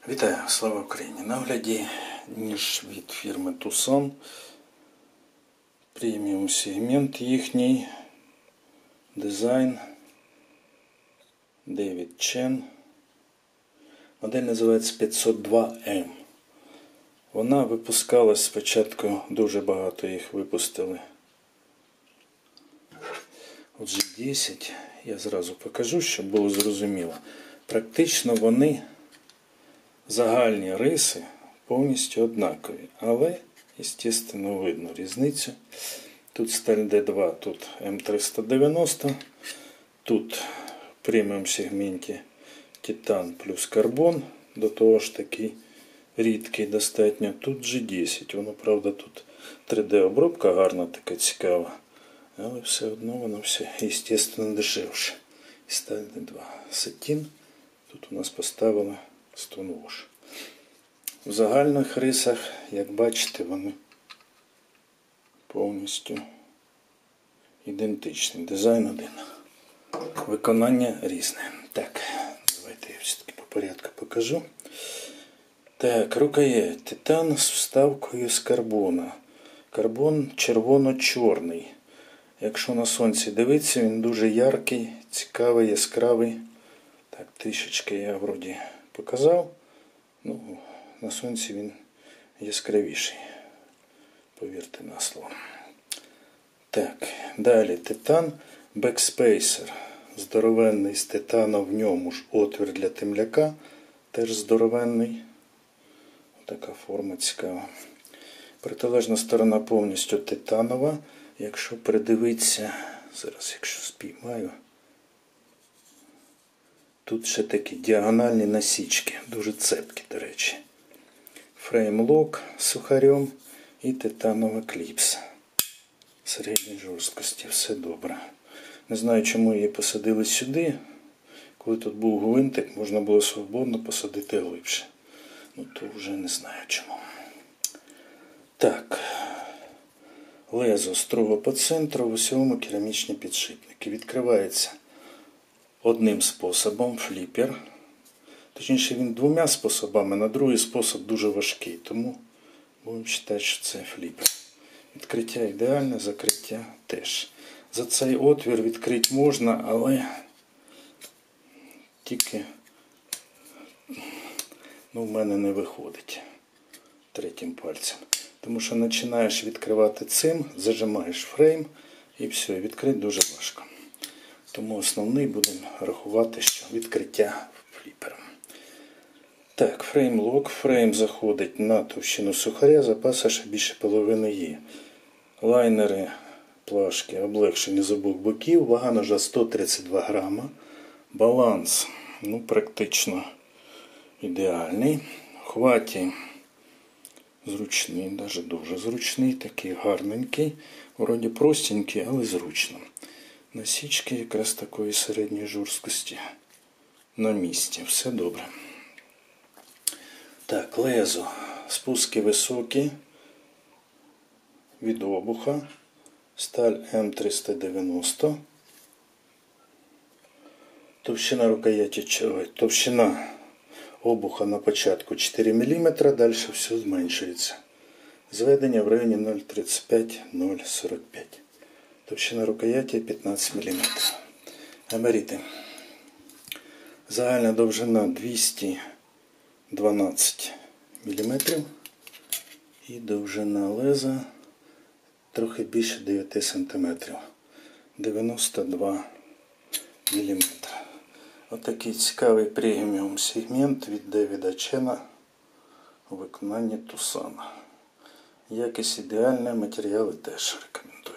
Вітаю, слава Україні! На огляді ніж від фірми Tucson. Преміум сегмент їхній. Дизайн. David Chen. Модель називається 502M. Вона випускалась спочатку, дуже багато їх випустили. От G10 я зразу покажу, щоб було зрозуміло. Практично вони, загальні риси, повністю однакові. Але, звісно, видно різницю. Тут сталь D2, тут М390. Тут в преміум сегменті титан плюс карбон. До того ж такий рідкий достатньо. Тут G10. Воно, правда, тут 3D-обробка гарна, така цікава. Але все одно воно все, звісно, дешевше. І сталь D2. Сатін. Тут у нас поставили Stonewash. В загальних рисах, як бачите, вони повністю ідентичні. Дизайн один. Виконання різне. Так, давайте я все-таки по порядку покажу. Так, рукоять. Титан з вставкою з карбона. Карбон червоно-чорний. Якщо на сонці дивитися, він дуже яркий, цікавий, яскравий. Так, трішечки я вроді показав. Ну, на сонці він яскравіший. Повірте на слово. Так, далі титан Backspacer. Здоровенний з титану, в ньому ж отвір для темляка. Теж здоровенний. Така форма цікава. Протилежна сторона повністю титанова. Якщо придивитися, зараз якщо спіймаю, тут ще такі діагональні насічки, дуже цепкі, до речі. Фрейм-лок з сухарем і титанова кліпса. Середньої жорсткості, все добре. Не знаю, чому її посадили сюди. Коли тут був гвинтик, можна було свободно посадити глибше. Ну, то вже не знаю чому. Так. Лезо строго по центру, в усьому керамічні підшипники. Відкривається одним способом, фліпер. Точніше, він двома способами, на другий спосіб дуже важкий. Тому будемо вважати, що це фліпер. Відкриття ідеальне, закриття теж. За цей отвір відкрити можна, але тільки в мене не виходить третім пальцем. Тому що починаєш відкривати цим, зажимаєш фрейм і все, відкрити дуже важко. Тому основний будемо рахувати, що відкриття фліпером. Так, фрейм-лок. Фрейм заходить на товщину сухаря, запаса ще більше половини є. Лайнери, плашки облегшені з обох боків, вага ножа 132 грама. Баланс, практично ідеальний. Хваті зручний, навіть дуже зручний, такий гарненький. Вроді простенький, але зручно. Насічки якраз такої середньої жорсткості на місці. Все добре. Так, лезо. Спуски високі. Від обуха. Сталь М390. Товщина рукояті, товщина обуха на початку 4 мм, далі все зменшується. Зведення в районі 0,35-0,45. Товщина рукояті 15 мм. Габарити. Загальна довжина 212 мм. І довжина леза трохи більше 9 см. 92 мм. Отакий цікавий преміум сегмент від Девіда Чена у виконанні Tucson. Якість ідеальна, матеріали теж рекомендую.